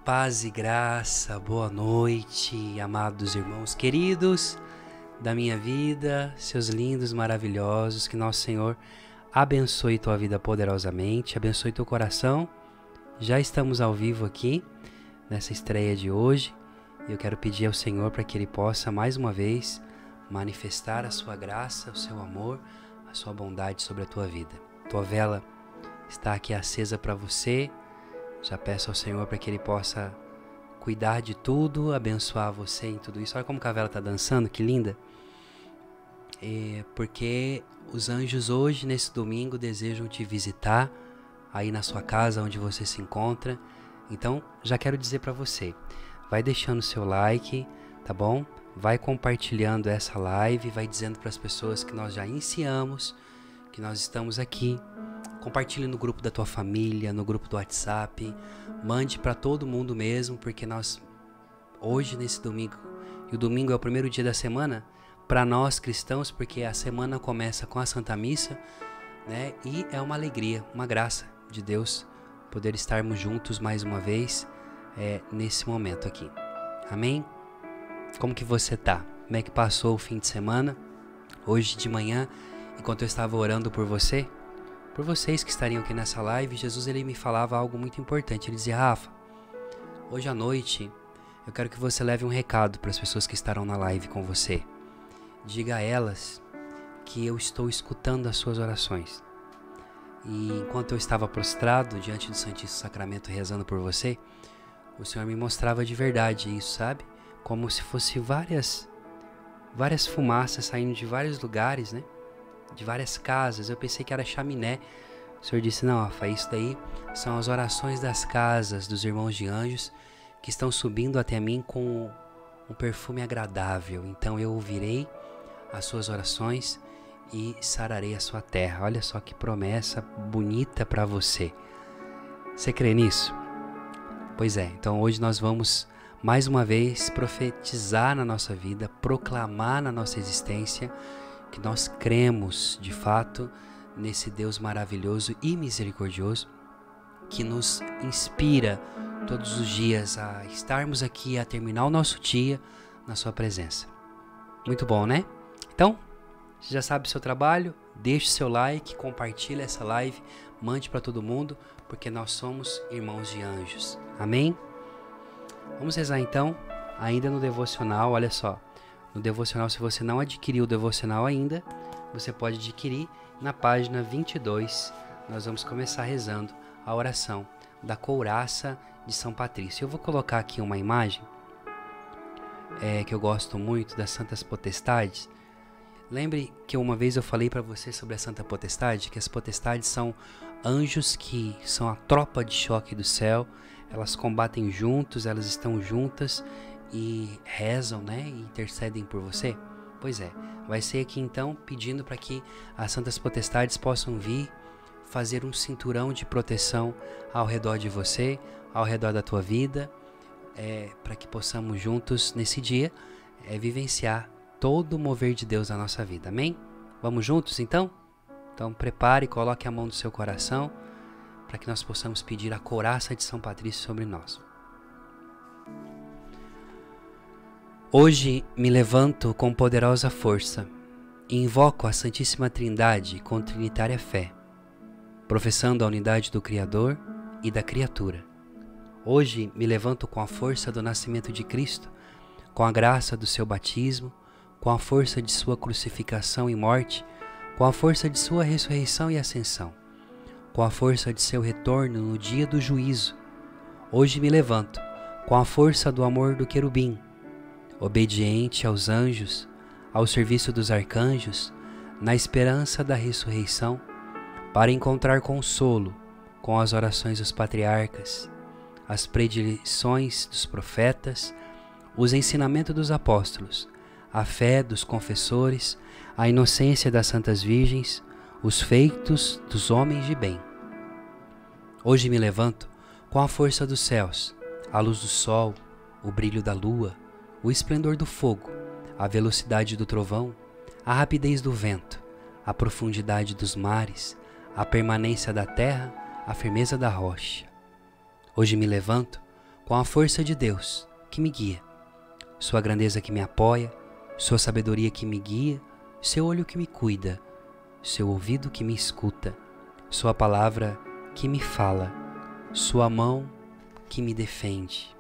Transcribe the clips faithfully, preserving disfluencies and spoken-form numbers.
Paz e graça, boa noite, amados irmãos queridos da minha vida, seus lindos, maravilhosos, que nosso Senhor abençoe tua vida poderosamente, abençoe teu coração. Já estamos ao vivo aqui, nessa estreia de hoje, e eu quero pedir ao Senhor para que Ele possa, mais uma vez, manifestar a sua graça, o seu amor, a sua bondade sobre a tua vida. Tua vela está aqui acesa para você. Já peço ao Senhor para que Ele possa cuidar de tudo, abençoar você em tudo isso. Olha como a vela está dançando, que linda. É porque os anjos hoje, nesse domingo, desejam te visitar aí na sua casa, onde você se encontra. Então, já quero dizer para você, vai deixando seu like, tá bom? Vai compartilhando essa live, vai dizendo para as pessoas que nós já iniciamos, que nós estamos aqui. Compartilhe no grupo da tua família, no grupo do WhatsApp, mande para todo mundo mesmo, porque nós, hoje nesse domingo, e o domingo é o primeiro dia da semana, para nós cristãos, porque a semana começa com a Santa Missa, né? E é uma alegria, uma graça de Deus poder estarmos juntos mais uma vez é, nesse momento aqui. Amém? Como que você tá? Como é que passou o fim de semana? Hoje de manhã, enquanto eu estava orando por você, por vocês que estariam aqui nessa live, Jesus ele me falava algo muito importante. Ele dizia: Rafa, hoje à noite eu quero que você leve um recado para as pessoas que estarão na live com você. Diga a elas que eu estou escutando as suas orações. E enquanto eu estava prostrado diante do Santíssimo Sacramento rezando por você, o Senhor me mostrava de verdade isso, sabe? Como se fosse várias, várias fumaças saindo de vários lugares, né? De várias casas. Eu pensei que era chaminé. O Senhor disse: não, Rafa, isso daí são as orações das casas dos irmãos de anjos que estão subindo até mim com um perfume agradável. Então eu ouvirei as suas orações e sararei a sua terra. Olha só que promessa bonita para você. Você crê nisso? Pois é, então hoje nós vamos mais uma vez profetizar na nossa vida, proclamar na nossa existência que nós cremos de fato nesse Deus maravilhoso e misericordioso que nos inspira todos os dias a estarmos aqui, a terminar o nosso dia na sua presença. Muito bom, né? Então, você já sabe o seu trabalho, deixe seu like, compartilhe essa live, mande para todo mundo, porque nós somos irmãos de anjos. Amém? Vamos rezar então, ainda no devocional, olha só. No devocional, se você não adquiriu o devocional ainda, você pode adquirir na página vinte e dois. Nós vamos começar rezando a oração da couraça de São Patrício. Eu vou colocar aqui uma imagem é, que eu gosto muito das Santas Potestades. Lembre que uma vez eu falei para você sobre a Santa Potestade, que as potestades são anjos que são a tropa de choque do céu. Elas combatem juntos, elas estão juntas e rezam, né, e intercedem por você. Pois é, vai ser aqui então pedindo para que as Santas Potestades possam vir fazer um cinturão de proteção ao redor de você, ao redor da tua vida, é, para que possamos juntos nesse dia é, vivenciar todo o mover de Deus na nossa vida. Amém? Vamos juntos então? Então prepare e coloque a mão no seu coração para que nós possamos pedir a couraça de São Patrício sobre nós. Hoje me levanto com poderosa força e invoco a Santíssima Trindade com trinitária fé, professando a unidade do Criador e da criatura. Hoje me levanto com a força do nascimento de Cristo, com a graça do seu batismo, com a força de sua crucificação e morte, com a força de sua ressurreição e ascensão, com a força de seu retorno no dia do juízo. Hoje me levanto com a força do amor do querubim, obediente aos anjos, ao serviço dos arcanjos, na esperança da ressurreição, para encontrar consolo com as orações dos patriarcas, as predileções dos profetas, os ensinamentos dos apóstolos, a fé dos confessores, a inocência das santas virgens, os feitos dos homens de bem. Hoje me levanto com a força dos céus, a luz do sol, o brilho da lua, o esplendor do fogo, a velocidade do trovão, a rapidez do vento, a profundidade dos mares, a permanência da terra, a firmeza da rocha. Hoje me levanto com a força de Deus que me guia, sua grandeza que me apoia, sua sabedoria que me guia, seu olho que me cuida, seu ouvido que me escuta, sua palavra que me fala, sua mão que me defende,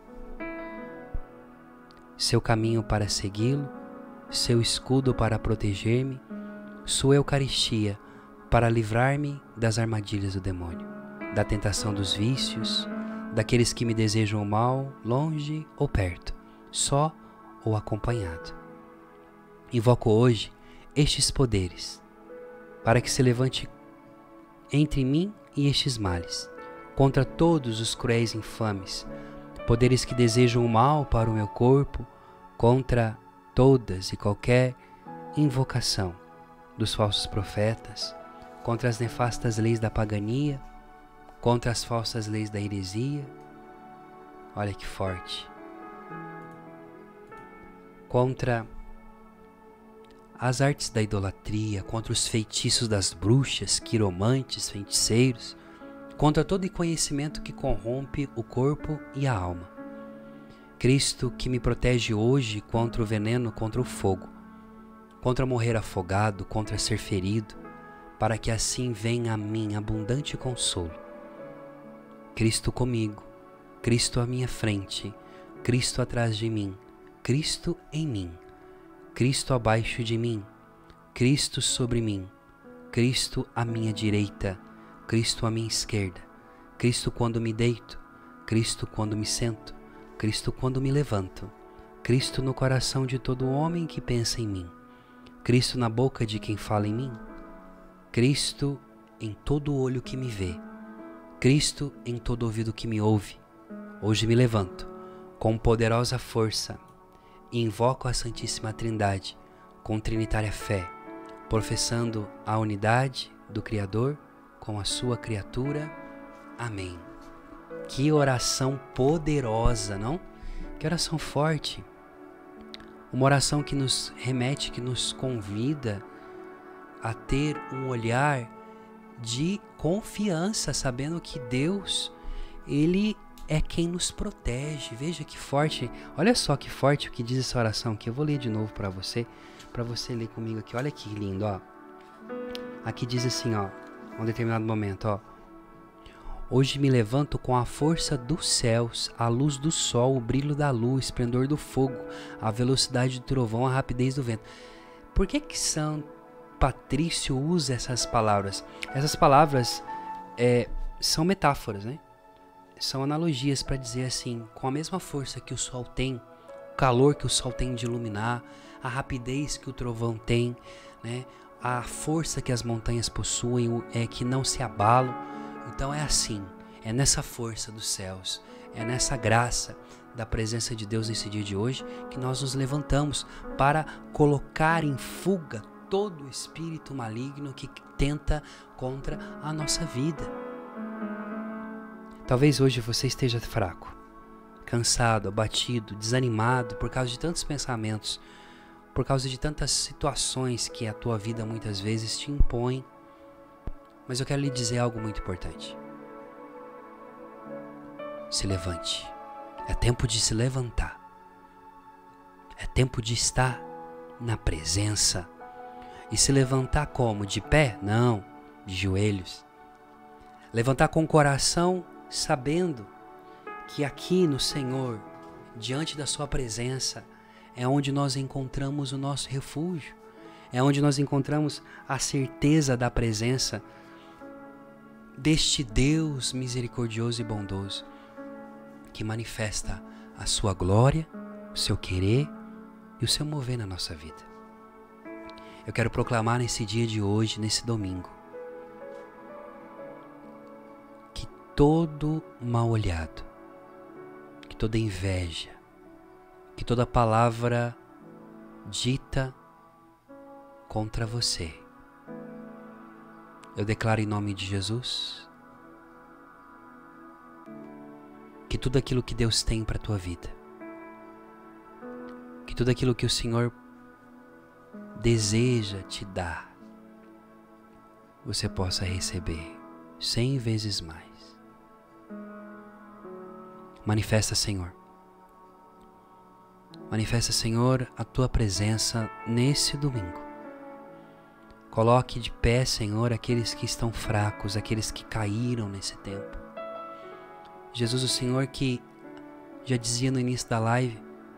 seu caminho para segui-lo, seu escudo para proteger-me, sua Eucaristia para livrar-me das armadilhas do demônio, da tentação dos vícios, daqueles que me desejam o mal, longe ou perto, só ou acompanhado. Invoco hoje estes poderes, para que se levante entre mim e estes males, contra todos os cruéis infames, poderes que desejam o mal para o meu corpo, contra todas e qualquer invocação dos falsos profetas, contra as nefastas leis da pagania, contra as falsas leis da heresia. Olha que forte. Contra as artes da idolatria, contra os feitiços das bruxas, quiromantes, feiticeiros, contra todo conhecimento que corrompe o corpo e a alma. Cristo que me protege hoje contra o veneno, contra o fogo, contra morrer afogado, contra ser ferido, para que assim venha a mim abundante consolo. Cristo comigo, Cristo à minha frente, Cristo atrás de mim, Cristo em mim, Cristo abaixo de mim, Cristo sobre mim, Cristo à minha direita, Cristo à minha esquerda, Cristo quando me deito, Cristo quando me sento, Cristo quando me levanto, Cristo no coração de todo homem que pensa em mim, Cristo na boca de quem fala em mim, Cristo em todo olho que me vê, Cristo em todo ouvido que me ouve. Hoje me levanto com poderosa força e invoco a Santíssima Trindade com trinitária fé, professando a unidade do Criador com a sua criatura. Amém. Que oração poderosa, não? Que oração forte. Uma oração que nos remete, que nos convida a ter um olhar de confiança, sabendo que Deus, Ele é quem nos protege. Veja que forte, olha só que forte o que diz essa oração aqui. Eu vou ler de novo para você, para você ler comigo aqui. Olha que lindo, ó. Aqui diz assim, ó, um determinado momento, ó. Hoje me levanto com a força dos céus, a luz do sol, o brilho da lua, o esplendor do fogo, a velocidade do trovão, a rapidez do vento. Por que que São Patrício usa essas palavras? Essas palavras é, são metáforas, né? São analogias para dizer assim, com a mesma força que o sol tem, o calor que o sol tem de iluminar, a rapidez que o trovão tem, né? A força que as montanhas possuem, é que não se abalam. Então é assim, é nessa força dos céus, é nessa graça da presença de Deus nesse dia de hoje que nós nos levantamos para colocar em fuga todo o espírito maligno que tenta contra a nossa vida. Talvez hoje você esteja fraco, cansado, abatido, desanimado por causa de tantos pensamentos, por causa de tantas situações que a tua vida muitas vezes te impõe. Mas eu quero lhe dizer algo muito importante. Se levante. É tempo de se levantar. É tempo de estar na presença. E se levantar como? De pé? Não, de joelhos. Levantar com o coração sabendo que aqui no Senhor, diante da sua presença, é onde nós encontramos o nosso refúgio. É onde nós encontramos a certeza da presença deste Deus misericordioso e bondoso, que manifesta a sua glória, o seu querer e o seu mover na nossa vida. Eu quero proclamar nesse dia de hoje, nesse domingo, que todo mal olhado, que toda inveja, que toda palavra dita contra você, eu declaro em nome de Jesus que tudo aquilo que Deus tem para a tua vida, que tudo aquilo que o Senhor deseja te dar, você possa receber cem vezes mais. Manifesta, Senhor. Manifesta, Senhor, a Tua presença nesse domingo. Coloque de pé, Senhor, aqueles que estão fracos, aqueles que caíram nesse tempo. Jesus, o Senhor que já dizia no início da live,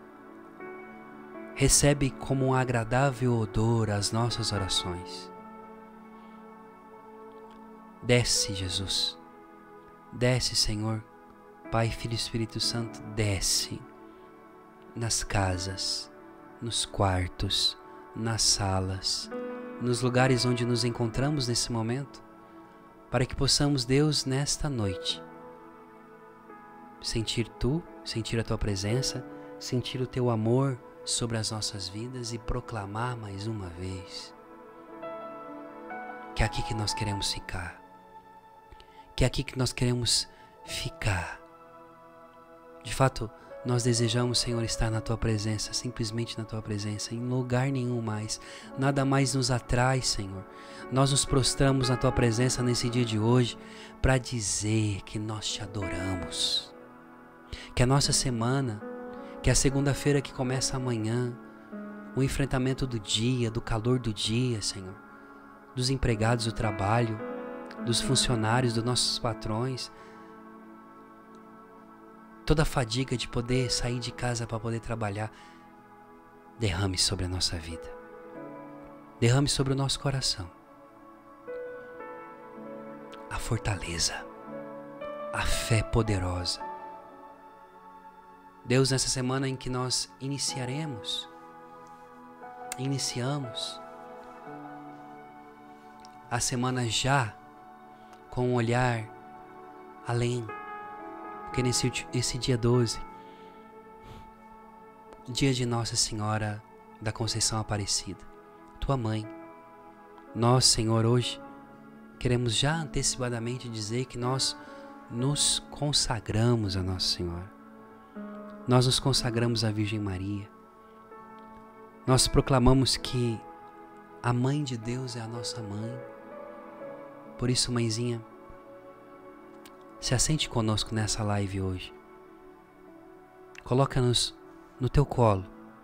recebe como um agradável odor as nossas orações. Desce, Jesus. Desce, Senhor. Pai, Filho e Espírito Santo, desce nas casas, nos quartos, nas salas, nos lugares onde nos encontramos nesse momento, para que possamos, Deus, nesta noite, sentir Tu, sentir a Tua presença, sentir o Teu amor sobre as nossas vidas e proclamar mais uma vez que é aqui que nós queremos ficar, que é aqui que nós queremos ficar. De fato, nós desejamos, Senhor, estar na Tua presença, simplesmente na Tua presença, em lugar nenhum mais. Nada mais nos atrai, Senhor. Nós nos prostramos na Tua presença nesse dia de hoje para dizer que nós Te adoramos. Que a nossa semana, que a segunda-feira que começa amanhã, o enfrentamento do dia, do calor do dia, Senhor, dos empregados do trabalho, dos funcionários, dos nossos patrões, toda a fadiga de poder sair de casa para poder trabalhar, derrame sobre a nossa vida. Derrame sobre o nosso coração a fortaleza, a fé poderosa. Deus, nessa semana em que nós iniciaremos, iniciamos a semana já com um olhar além, porque nesse esse dia doze, dia de Nossa Senhora da Conceição Aparecida, Tua Mãe, nós, Senhor, hoje queremos já antecipadamente dizer que nós nos consagramos a Nossa Senhora, nós nos consagramos à Virgem Maria, nós proclamamos que a Mãe de Deus é a nossa Mãe. Por isso, Mãezinha, se assente conosco nessa live hoje. Coloca-nos no Teu colo.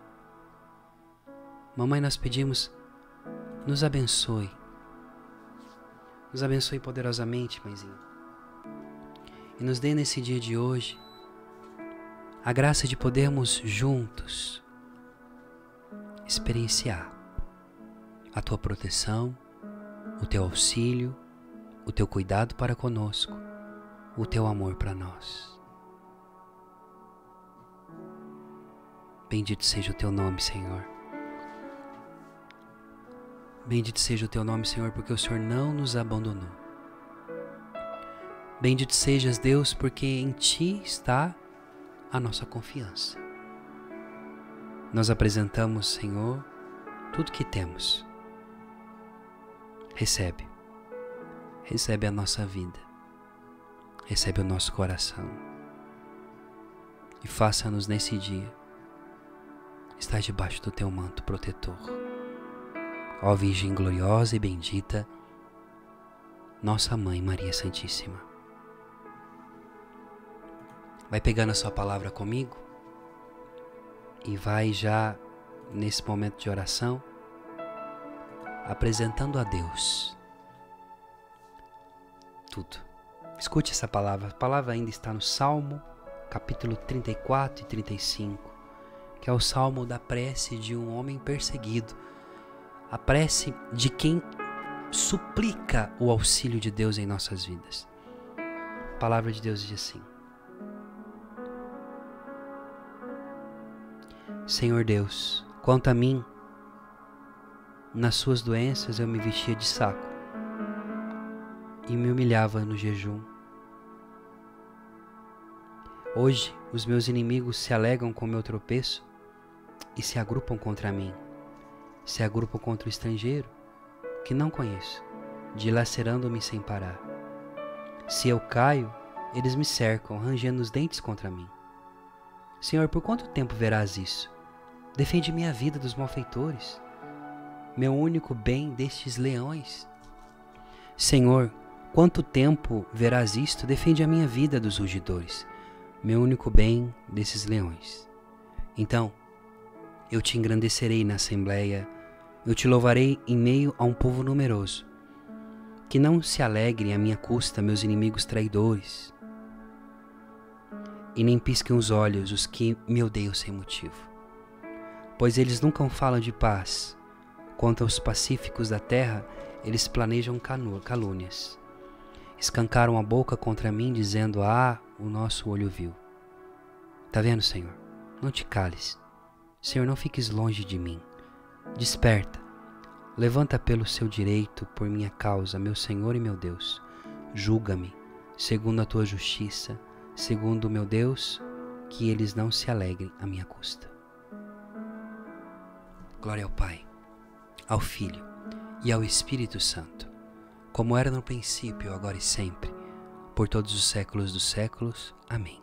Mamãe, nós pedimos, nos abençoe. Nos abençoe poderosamente, Mãezinha. E nos dê nesse dia de hoje a graça de podermos juntos experienciar a Tua proteção, o Teu auxílio, o Teu cuidado para conosco, o Teu amor para nós. Bendito seja o Teu nome, Senhor. Bendito seja o Teu nome, Senhor, porque o Senhor não nos abandonou. Bendito sejas, Deus, porque em Ti está a nossa confiança. Nós apresentamos, Senhor, tudo que temos. Recebe. Recebe a nossa vida. Recebe o nosso coração. E faça-nos nesse dia estar debaixo do Teu manto protetor. Ó Virgem gloriosa e bendita, nossa Mãe Maria Santíssima. Vai pegando a sua palavra comigo e vai já nesse momento de oração apresentando a Deus tudo. Escute essa palavra. A palavra ainda está no Salmo, capítulo trinta e quatro e trinta e cinco, que é o salmo da prece de um homem perseguido, a prece de quem suplica o auxílio de Deus em nossas vidas. A palavra de Deus diz assim: Senhor Deus, quanto a mim, nas suas doenças eu me vestia de saco e me humilhava no jejum. Hoje os meus inimigos se alegram com o meu tropeço e se agrupam contra mim. Se agrupam contra o estrangeiro, que não conheço, dilacerando-me sem parar. Se eu caio, eles me cercam, rangendo os dentes contra mim. Senhor, por quanto tempo verás isso? Defende minha vida dos malfeitores, meu único bem destes leões. Senhor, quanto tempo verás isto? Defende a minha vida dos rugidores, meu único bem desses leões. Então, eu te engrandecerei na assembleia, eu te louvarei em meio a um povo numeroso. Que não se alegrem à minha custa meus inimigos traidores, e nem pisquem os olhos os que me odeiam sem motivo. Pois eles nunca falam de paz. Quanto aos pacíficos da terra, eles planejam calúnias. Escancaram a boca contra mim, dizendo: ah, o nosso olho viu. Tá vendo, Senhor? Não te cales. Senhor, não fiques longe de mim. Desperta. Levanta pelo seu direito, por minha causa, meu Senhor e meu Deus. Julga-me, segundo a tua justiça, segundo o meu Deus, que eles não se alegrem à minha custa. Glória ao Pai, ao Filho e ao Espírito Santo, como era no princípio, agora e sempre, por todos os séculos dos séculos. Amém.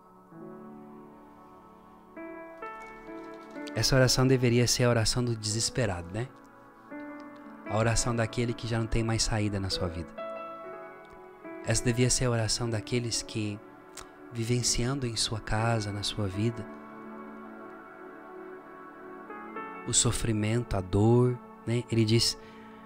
Essa oração deveria ser a oração do desesperado, né? A oração daquele que já não tem mais saída na sua vida. Essa devia ser a oração daqueles que, vivenciando em sua casa, na sua vida, o sofrimento, a dor, né? Ele diz: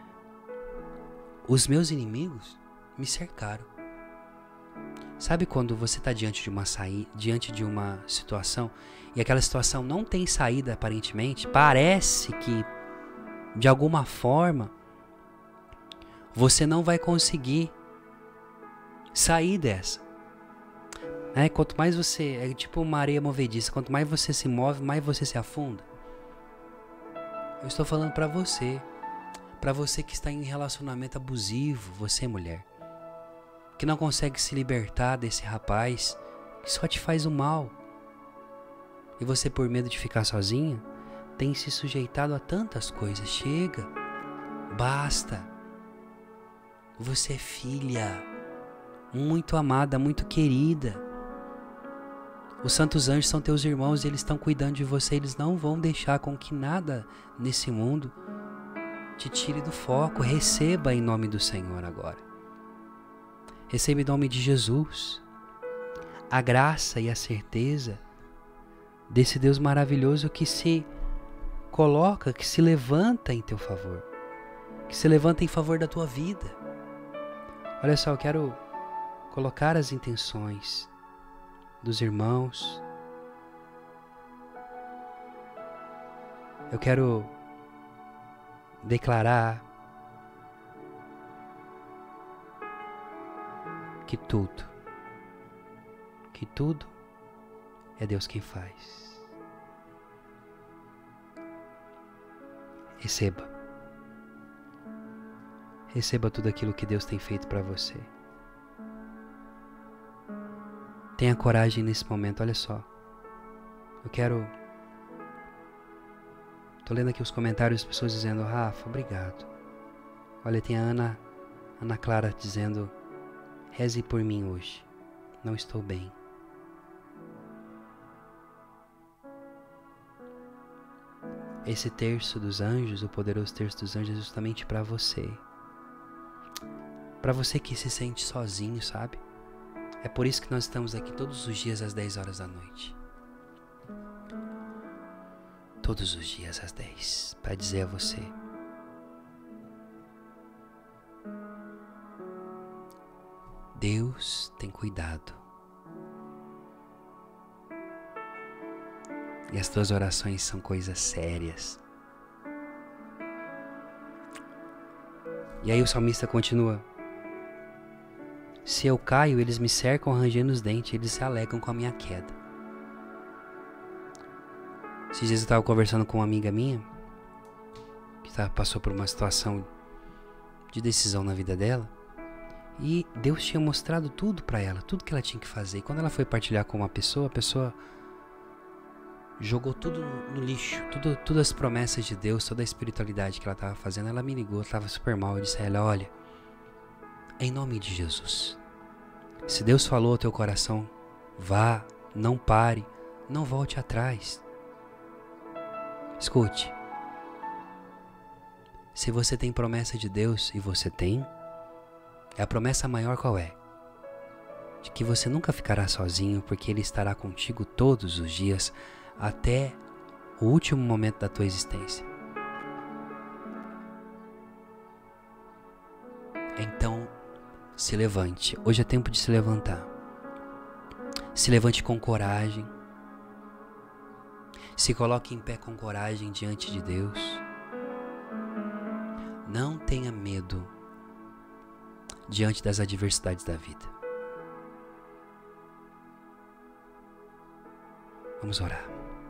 os meus inimigos me cercaram. Sabe quando você está diante de uma saída, diante de uma situação e aquela situação não tem saída aparentemente? Parece que de alguma forma você não vai conseguir sair dessa. É, quanto mais você, é tipo uma areia movediça, quanto mais você se move, mais você se afunda. Eu estou falando para você, para você que está em relacionamento abusivo, você mulher, que não consegue se libertar desse rapaz que só te faz o mal. E você, por medo de ficar sozinha, tem se sujeitado a tantas coisas. Chega, basta. Você é filha, muito amada, muito querida. Os santos anjos são teus irmãos e eles estão cuidando de você. Eles não vão deixar com que nada nesse mundo te tire do foco. Receba em nome do Senhor agora. Receba em nome de Jesus a graça e a certeza desse Deus maravilhoso que se coloca, que se levanta em teu favor, que se levanta em favor da tua vida. Olha só, eu quero colocar as intenções dos irmãos. Eu quero declarar que tudo, que tudo é Deus quem faz. Receba. Receba tudo aquilo que Deus tem feito para você. Tenha coragem nesse momento, olha só. Eu quero... Tô lendo aqui os comentários das pessoas dizendo: Rafa, obrigado. Olha, tem a Ana, Ana Clara dizendo: reze por mim hoje. Não estou bem. Esse terço dos anjos, o poderoso terço dos anjos, é justamente para você. Para você que se sente sozinho, sabe? É por isso que nós estamos aqui todos os dias às dez horas da noite. Todos os dias às dez, para dizer a você: Deus tem cuidado. E as tuas orações são coisas sérias. E aí o salmista continua: se eu caio, eles me cercam rangendo os dentes, eles se alegram com a minha queda. Esses dias eu estava conversando com uma amiga minha, que tá, passou por uma situação de decisão na vida dela, e Deus tinha mostrado tudo para ela, tudo que ela tinha que fazer. E quando ela foi partilhar com uma pessoa, a pessoa jogou tudo no, no lixo, tudo, todas as promessas de Deus, toda a espiritualidade que ela estava fazendo. Ela me ligou, estava super mal. Eu disse a ela: olha, em nome de Jesus, se Deus falou ao teu coração, vá, não pare, não volte atrás. Escute, se você tem promessa de Deus, e você tem, a promessa maior qual é? de que você nunca ficará sozinho, porque Ele estará contigo todos os dias, até o último momento da tua existência. Então, se levante. Hoje é tempo de se levantar. Se levante com coragem. Se coloque em pé com coragem diante de Deus. Não tenha medo diante das adversidades da vida. Vamos orar.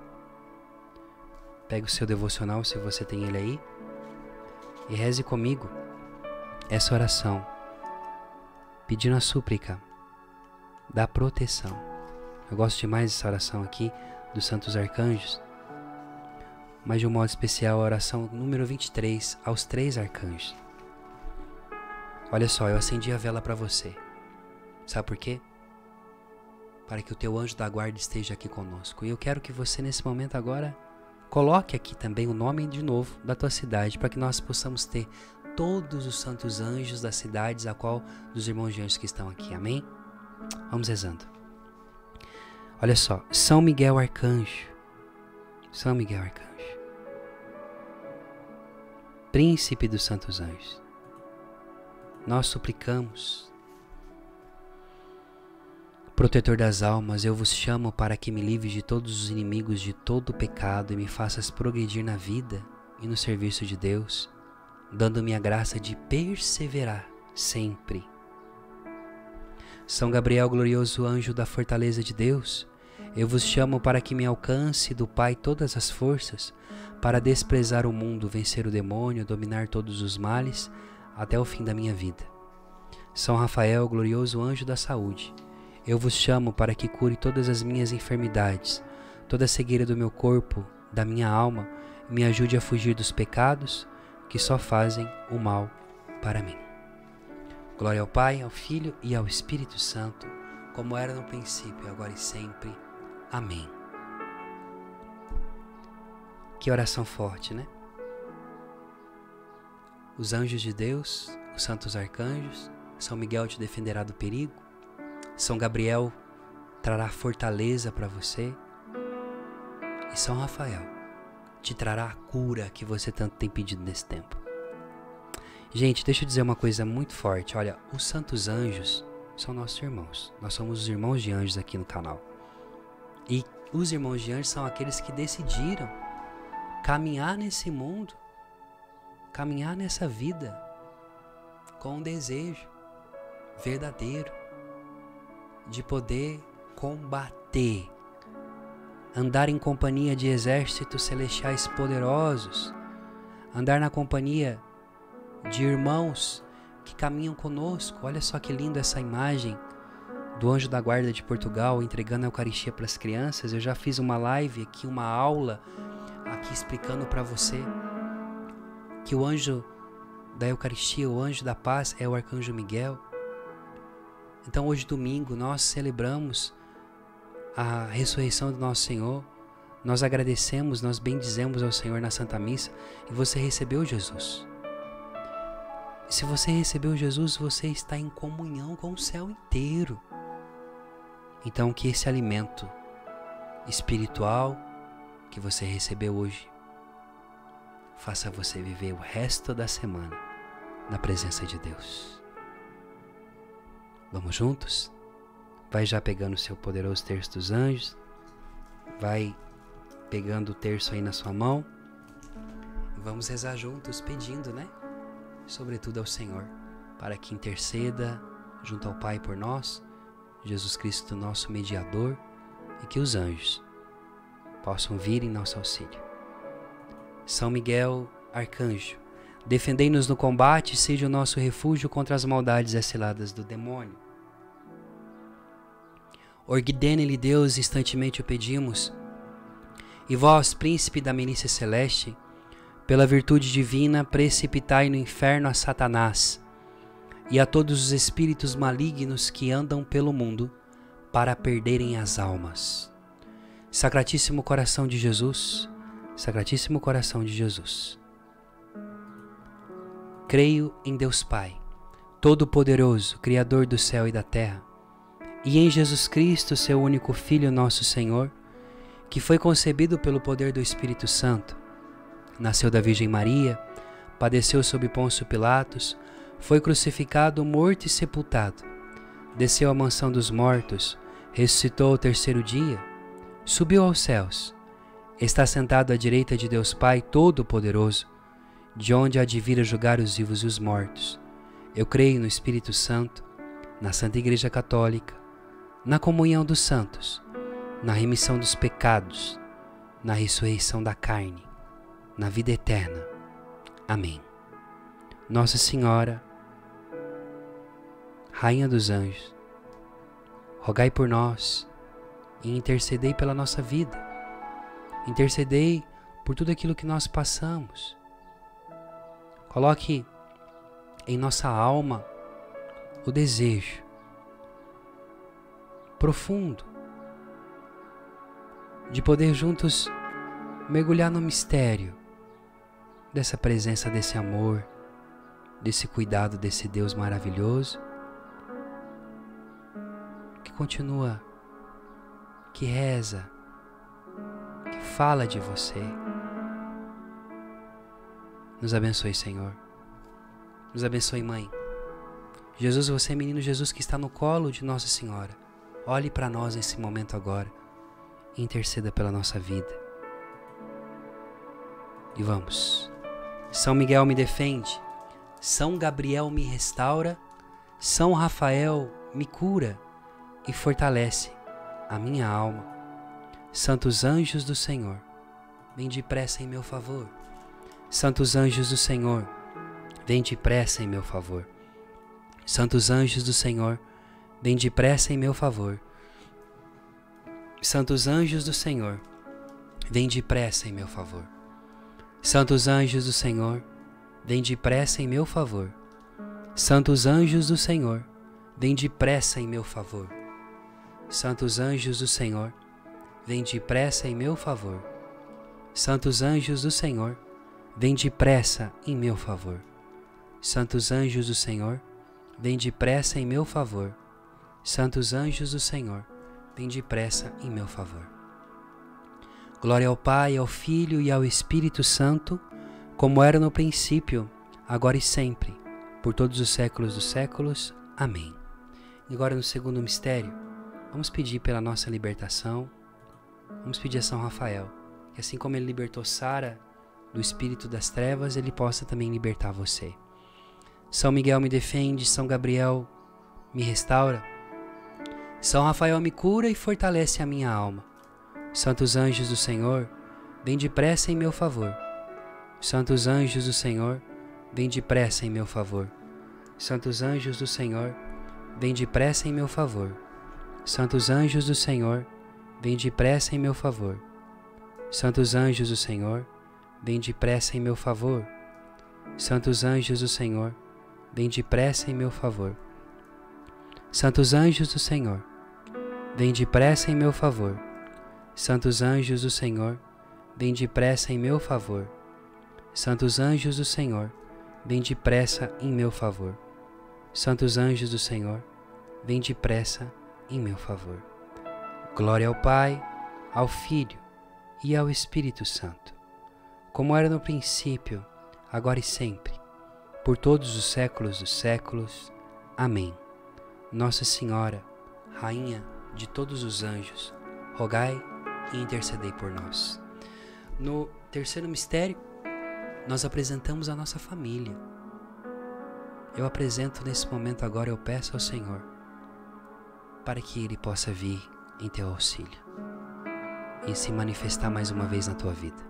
Pegue o seu devocional, se você tem ele aí, e reze comigo essa oração, pedindo a súplica da proteção. Eu gosto demais dessa oração aqui dos Santos Arcanjos, mas de um modo especial a oração número vinte e três, aos três arcanjos. Olha só, eu acendi a vela para você. Sabe por quê? Para que o teu anjo da guarda esteja aqui conosco. E eu quero que você nesse momento agora coloque aqui também o nome de novo da tua cidade, para que nós possamos ter todos os santos anjos das cidades a qual dos irmãos de anjos que estão aqui. Amém? Vamos rezando. Olha só, São Miguel Arcanjo, São Miguel Arcanjo, Príncipe dos Santos Anjos, nós suplicamos, Protetor das almas, eu vos chamo para que me livre de todos os inimigos, de todo o pecado, e me faças progredir na vida e no serviço de Deus, dando-me a graça de perseverar sempre. São Gabriel, glorioso anjo da fortaleza de Deus, eu vos chamo para que me alcance do Pai todas as forças, para desprezar o mundo, vencer o demônio, dominar todos os males, até o fim da minha vida. São Rafael, glorioso anjo da saúde, eu vos chamo para que cure todas as minhas enfermidades, toda a cegueira do meu corpo, da minha alma, e me ajude a fugir dos pecados que só fazem o mal para mim. Glória ao Pai, ao Filho e ao Espírito Santo, como era no princípio, agora e sempre. Amém. Que oração forte, né? Os anjos de Deus, os santos arcanjos, São Miguel te defenderá do perigo, São Gabriel trará fortaleza para você, e São Rafael te trará a cura que você tanto tem pedido nesse tempo. Gente, deixa eu dizer uma coisa muito forte. Olha, os santos anjos são nossos irmãos. Nós somos os irmãos de anjos aqui no canal. E os irmãos de anjos são aqueles que decidiram caminhar nesse mundo, caminhar nessa vida com um desejo verdadeiro de poder combater, andar em companhia de exércitos celestiais poderosos, andar na companhia de irmãos que caminham conosco. Olha só que linda essa imagem do anjo da guarda de Portugal entregando a Eucaristia para as crianças. Eu já fiz uma live aqui, uma aula aqui explicando para você que o anjo da Eucaristia, o anjo da paz, é o arcanjo Miguel. Então hoje domingo nós celebramos a ressurreição do nosso Senhor, nós agradecemos, nós bendizemos ao Senhor na Santa Missa, e você recebeu Jesus. E se você recebeu Jesus, você está em comunhão com o céu inteiro. Então que esse alimento espiritual que você recebeu hoje faça você viver o resto da semana na presença de Deus. Vamos juntos? Vai já pegando o seu poderoso terço dos anjos, vai pegando o terço aí na sua mão, e vamos rezar juntos pedindo, né? Sobretudo ao Senhor, para que interceda junto ao Pai por nós, Jesus Cristo, nosso mediador, e que os anjos possam vir em nosso auxílio. São Miguel, arcanjo, defendei-nos no combate, seja o nosso refúgio contra as maldades e as ciladas do demônio. Ordene-lhe Deus, instantemente o pedimos, e vós, príncipe da milícia celeste, pela virtude divina, precipitai no inferno a Satanás e a todos os espíritos malignos que andam pelo mundo para perderem as almas. Sacratíssimo coração de Jesus, Sacratíssimo coração de Jesus, creio em Deus Pai, Todo-Poderoso, Criador do céu e da terra, e em Jesus Cristo, seu único Filho, nosso Senhor, que foi concebido pelo poder do Espírito Santo, nasceu da Virgem Maria, padeceu sob Pôncio Pilatos, foi crucificado, morto e sepultado, desceu à mansão dos mortos, ressuscitou ao terceiro dia, subiu aos céus, está sentado à direita de Deus Pai Todo-Poderoso, de onde há de vir a julgar os vivos e os mortos. Eu creio no Espírito Santo, na Santa Igreja Católica, na comunhão dos santos, na remissão dos pecados, na ressurreição da carne, na vida eterna. Amém. Nossa Senhora, Rainha dos Anjos, rogai por nós e intercedei pela nossa vida. Intercedei por tudo aquilo que nós passamos. Coloque em nossa alma o desejo profundo de poder juntos mergulhar no mistério dessa presença, desse amor, desse cuidado desse Deus maravilhoso que continua, que reza, que fala de você. Nos abençoe, Senhor. Nos abençoe, Mãe. Jesus, você é menino Jesus que está no colo de Nossa Senhora. Olhe para nós nesse momento agora e interceda pela nossa vida. E vamos. São Miguel me defende, São Gabriel me restaura, São Rafael me cura e fortalece a minha alma. Santos anjos do Senhor, vem depressa em meu favor. Santos anjos do Senhor, vem depressa em meu favor. Santos anjos do Senhor, vem depressa em meu favor. Santos anjos do Senhor, vem depressa em meu favor. Santos anjos do Senhor, vem depressa em meu favor. Santos anjos do Senhor, vem depressa em meu favor. Santos anjos do Senhor, vem depressa em meu favor. Santos anjos do Senhor, vem depressa em meu favor. Santos anjos do Senhor, vem depressa em meu favor. Santos anjos do Senhor, vem depressa em meu favor. Glória ao Pai, ao Filho e ao Espírito Santo, como era no princípio, agora e sempre, por todos os séculos dos séculos. Amém. E agora no segundo mistério, vamos pedir pela nossa libertação. Vamos pedir a São Rafael, que assim como ele libertou Sara do espírito das trevas, ele possa também libertar você. São Miguel me defende, São Gabriel me restaura, São Rafael me cura e fortalece a minha alma. Santos anjos do Senhor, vem depressa em meu favor. Santos anjos do Senhor, vem depressa em meu favor. Santos anjos do Senhor, vem depressa em meu favor. Santos anjos do Senhor, vem depressa em meu favor. Santos anjos do Senhor, vem depressa em meu favor. Santos anjos do Senhor, vem depressa em meu favor. Santos anjos do Senhor, vem depressa em meu favor. Santos anjos do Senhor, vem depressa em meu favor. Santos anjos do Senhor, vem depressa em meu favor. Santos anjos do Senhor, vem depressa em meu favor. Glória ao Pai, ao Filho e ao Espírito Santo, como era no princípio, agora e sempre, por todos os séculos dos séculos. Amém. Nossa Senhora, Rainha de todos os anjos, rogai e intercedei por nós. No terceiro mistério, nós apresentamos a nossa família. Eu apresento nesse momento agora, eu peço ao Senhor para que Ele possa vir em teu auxílio e se manifestar mais uma vez na tua vida.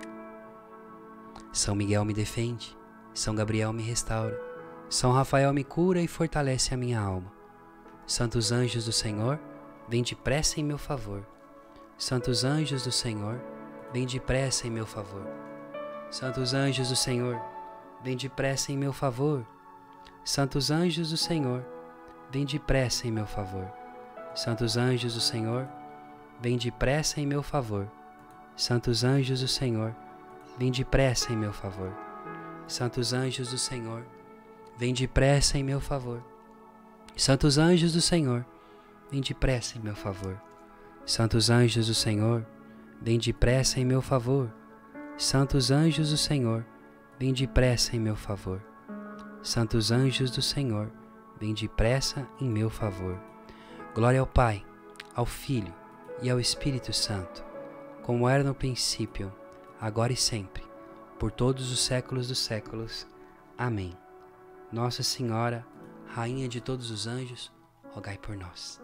São Miguel me defende, São Gabriel me restaura, São Rafael me cura e fortalece a minha alma. Santos anjos do Senhor, vem depressa em meu favor. Santos anjos do Senhor, vem depressa em meu favor. Santos anjos do Senhor, vem depressa em meu favor. Santos anjos do Senhor, vem depressa em meu favor. Santos anjos do Senhor, vem depressa em meu favor. Santos anjos do Senhor, vem depressa em meu favor. Santos anjos do Senhor, vem depressa em meu favor. Santos anjos do Senhor, vem depressa em meu favor. Santos anjos do Senhor, vem depressa em meu favor. Santos anjos do Senhor, vem depressa em meu favor. Santos anjos do Senhor, vem depressa em meu favor. Glória ao Pai, ao Filho e ao Espírito Santo, como era no princípio, agora e sempre, por todos os séculos dos séculos. Amém. Nossa Senhora, Rainha de todos os anjos, rogai por nós.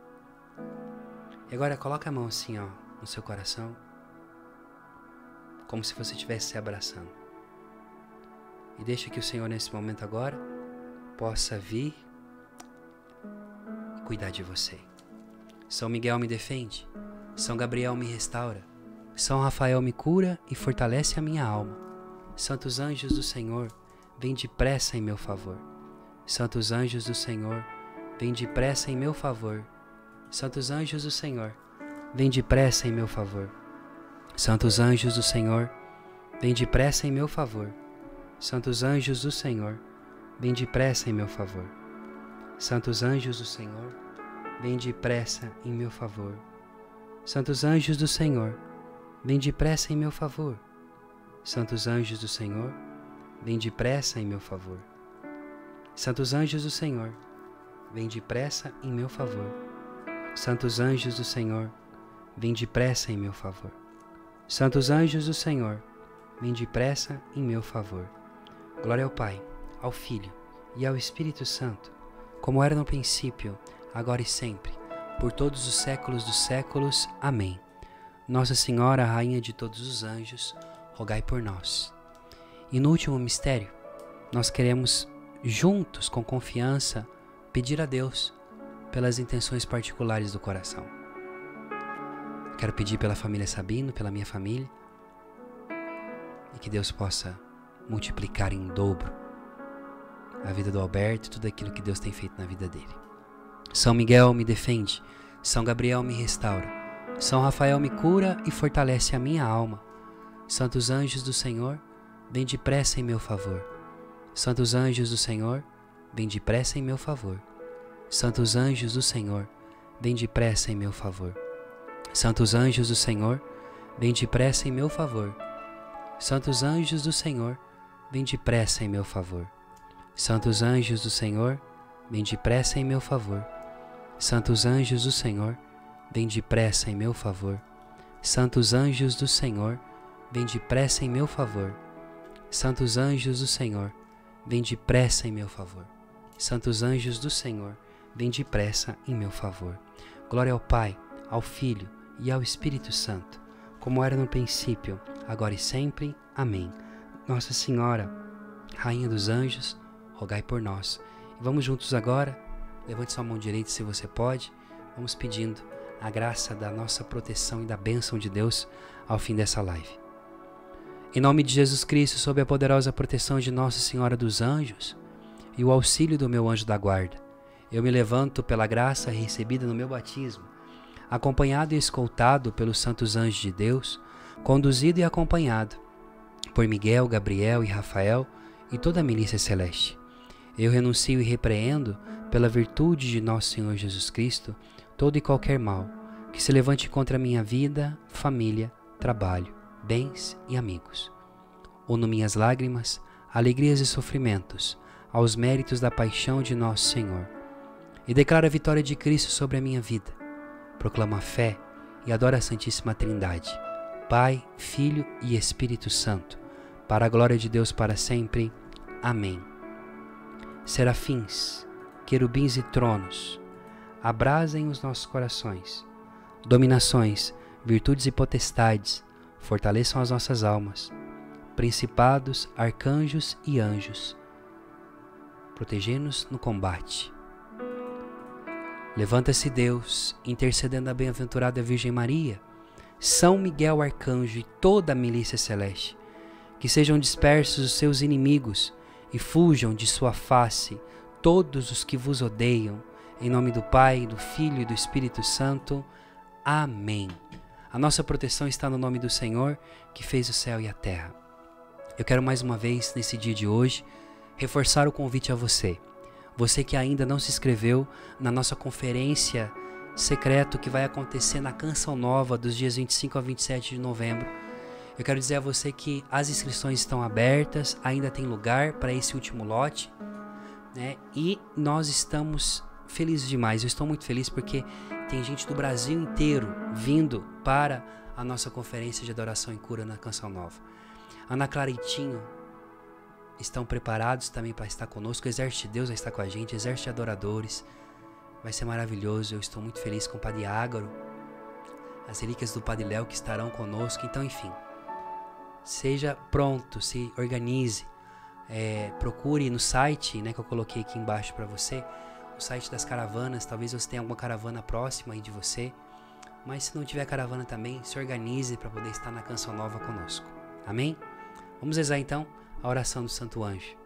E agora coloca a mão assim, ó, no seu coração, como se você estivesse se abraçando. E deixa que o Senhor nesse momento agora possa vir e cuidar de você. São Miguel me defende, São Gabriel me restaura, São Rafael me cura e fortalece a minha alma. Santos anjos do Senhor, vem depressa em meu favor. Santos anjos do Senhor, vem depressa em meu favor. Santos anjos do Senhor, vem depressa em meu favor. Santos anjos do Senhor, vem depressa em meu favor. Santos anjos do Senhor, vem depressa em meu favor. Santos anjos do Senhor, vem depressa em meu favor. Santos anjos do Senhor, vem depressa em meu favor. Santos anjos do Senhor, vem depressa em meu favor. Santos anjos do Senhor, vem depressa em meu favor. Santos anjos do Senhor, vem depressa em meu favor. Santos anjos do Senhor, vem depressa em meu favor. Glória ao Pai, ao Filho e ao Espírito Santo, como era no princípio, agora e sempre, por todos os séculos dos séculos. Amém. Nossa Senhora, Rainha de todos os anjos, rogai por nós. E no último mistério, nós queremos, juntos, com confiança, pedir a Deus pelas intenções particulares do coração. Quero pedir pela família Sabino, pela minha família, e que Deus possa multiplicar em dobro a vida do Alberto e tudo aquilo que Deus tem feito na vida dele. São Miguel me defende, São Gabriel me restaura, São Rafael me cura e fortalece a minha alma. Santos anjos do Senhor, vem depressa em meu favor. Santos anjos do Senhor, vem depressa em meu favor. Santos anjos do Senhor, vem depressa em meu favor. Santos anjos do Senhor, vem depressa em meu favor. Santos anjos do Senhor, vem depressa em meu favor. Santos anjos do Senhor, vem depressa em meu favor. Santos anjos do Senhor, vem depressa em meu favor. Santos anjos do Senhor, vem depressa em meu favor. Santos anjos do Senhor, vem depressa em meu favor. Santos anjos do Senhor, vem depressa em meu favor. Glória ao Pai, ao Filho e ao Espírito Santo, como era no princípio, agora e sempre. Amém. Nossa Senhora, Rainha dos anjos, rogai por nós. E vamos juntos agora, levante sua mão direita se você pode, vamos pedindo a graça da nossa proteção e da bênção de Deus ao fim dessa live. Em nome de Jesus Cristo, sob a poderosa proteção de Nossa Senhora dos Anjos e o auxílio do meu anjo da guarda, eu me levanto pela graça recebida no meu batismo, acompanhado e escoltado pelos santos anjos de Deus, conduzido e acompanhado por Miguel, Gabriel e Rafael e toda a milícia celeste. Eu renuncio e repreendo, pela virtude de nosso Senhor Jesus Cristo, todo e qualquer mal que se levante contra a minha vida, família, trabalho, bens e amigos. Uno minhas lágrimas, alegrias e sofrimentos aos méritos da paixão de nosso Senhor e declaro a vitória de Cristo sobre a minha vida. Proclamo a fé e adoro a Santíssima Trindade, Pai, Filho e Espírito Santo, para a glória de Deus para sempre. Amém. Serafins, querubins e tronos, abrasem os nossos corações. Dominações, virtudes e potestades, fortaleçam as nossas almas. Principados, arcanjos e anjos, protegei-nos no combate. Levanta-se Deus, intercedendo a bem-aventurada Virgem Maria, São Miguel Arcanjo e toda a milícia celeste, que sejam dispersos os seus inimigos e fujam de sua face todos os que vos odeiam, em nome do Pai, do Filho e do Espírito Santo. Amém. A nossa proteção está no nome do Senhor, que fez o céu e a terra. Eu quero mais uma vez, nesse dia de hoje, reforçar o convite a você. Você que ainda não se inscreveu na nossa conferência secreto que vai acontecer na Canção Nova dos dias vinte e cinco a vinte e sete de novembro. Eu quero dizer a você que as inscrições estão abertas, ainda tem lugar para esse último lote, né? E nós estamos felizes demais. Eu estou muito feliz porque tem gente do Brasil inteiro vindo para a nossa conferência de adoração e cura na Canção Nova. Ana Clara e Tinho estão preparados também para estar conosco. O Exército de Deus vai estar com a gente, Exército de Adoradores. Vai ser maravilhoso. Eu estou muito feliz com o Padre Ágaro, as relíquias do Padre Léo que estarão conosco. Então, enfim, seja pronto, se organize. É, procure no site, né, que eu coloquei aqui embaixo para você, o site das caravanas. Talvez você tenha alguma caravana próxima aí de você, mas se não tiver caravana também, se organize para poder estar na Canção Nova conosco. Amém? Vamos rezar então a oração do Santo Anjo.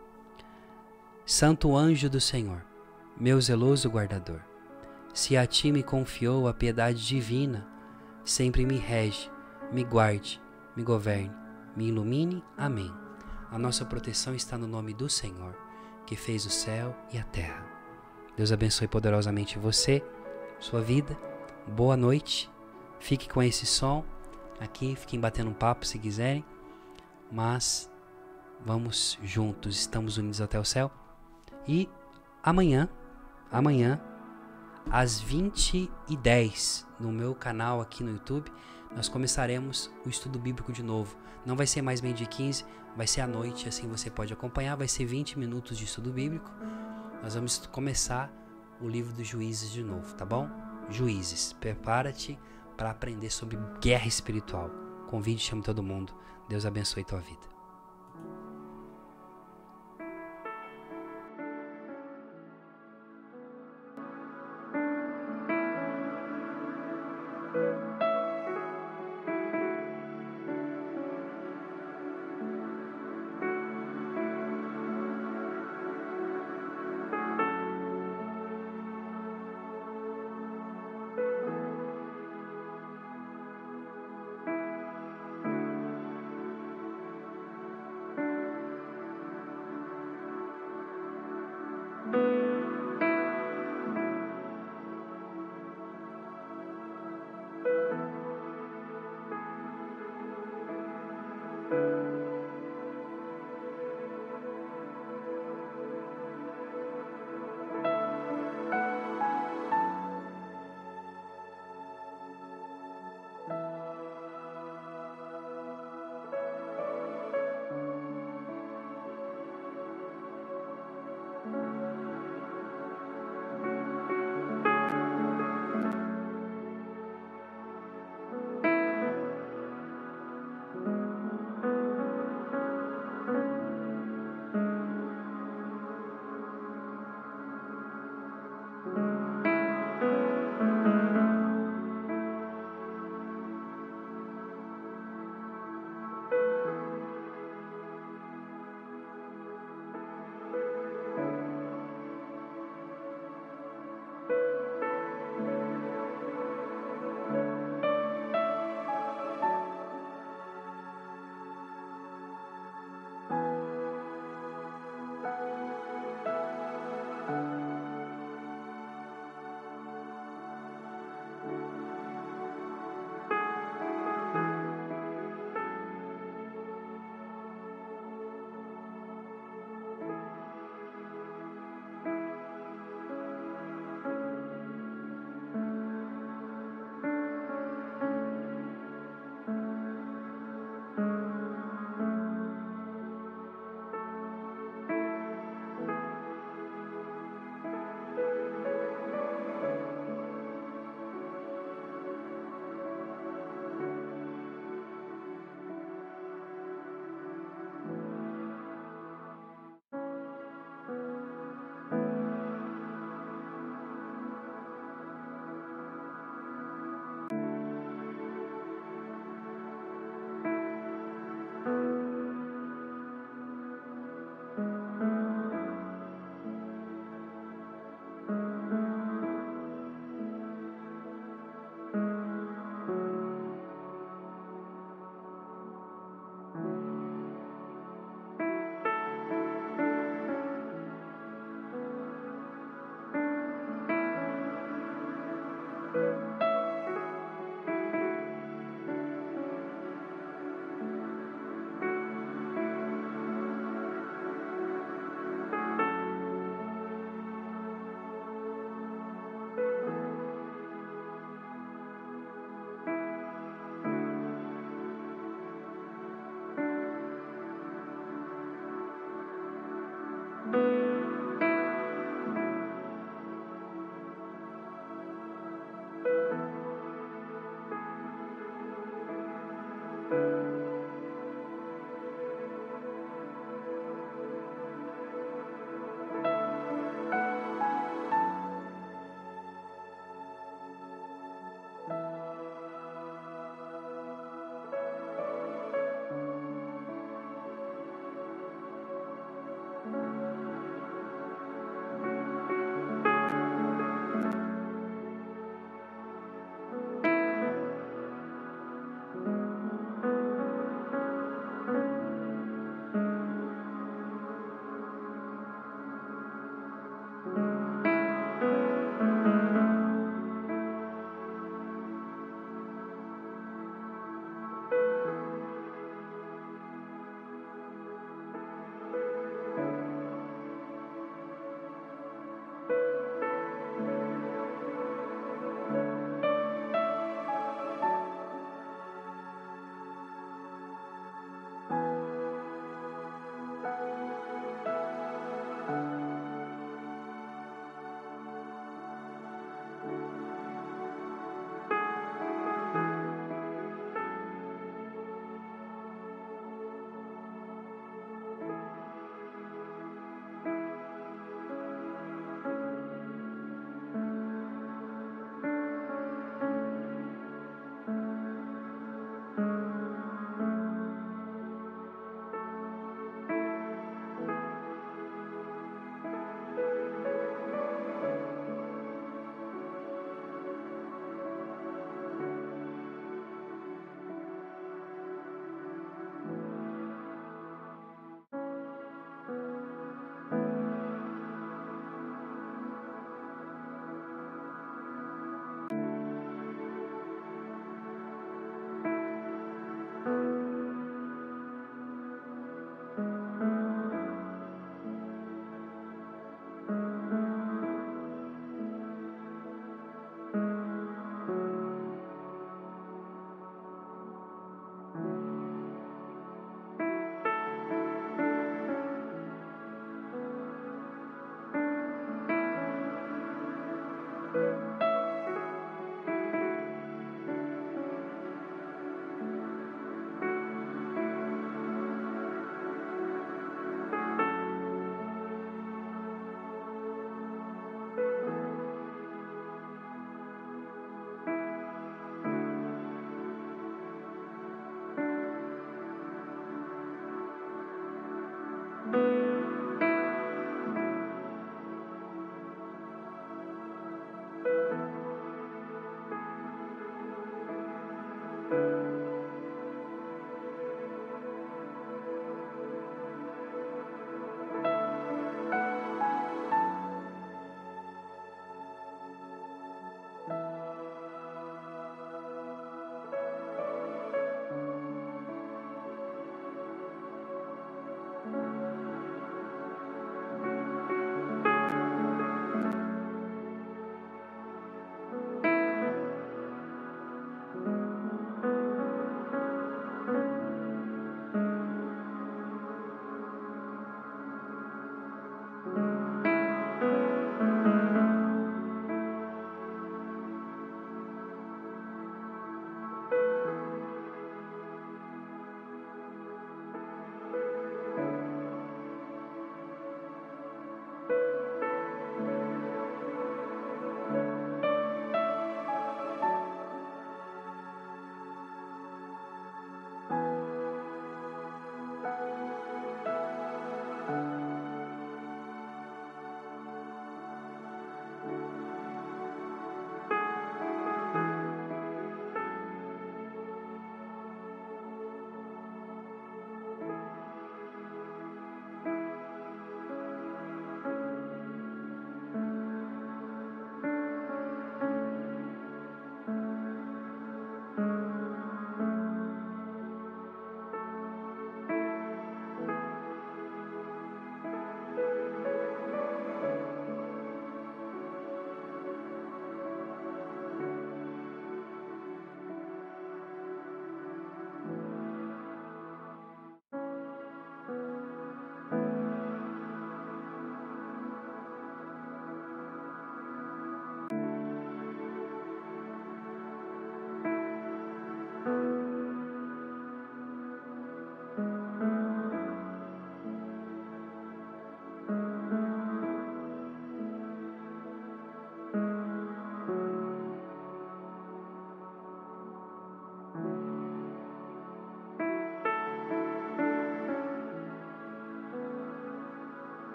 Santo Anjo do Senhor, meu zeloso guardador, se a ti me confiou a piedade divina, sempre me rege, me guarde, me governe, me ilumine. Amém. A nossa proteção está no nome do Senhor, que fez o céu e a terra. Deus abençoe poderosamente você, sua vida. Boa noite. Fique com esse som aqui, fiquem batendo um papo se quiserem, mas vamos juntos, estamos unidos até o céu. E amanhã, amanhã, às vinte e dez, no meu canal aqui no YouTube, nós começaremos o estudo bíblico de novo. Não vai ser mais meio-dia e quinze, vai ser à noite, assim você pode acompanhar. Vai ser vinte minutos de estudo bíblico. Nós vamos começar o livro dos Juízes de novo, tá bom? Juízes, prepara-te para aprender sobre guerra espiritual. Convide e chame todo mundo. Deus abençoe tua vida. Thank you.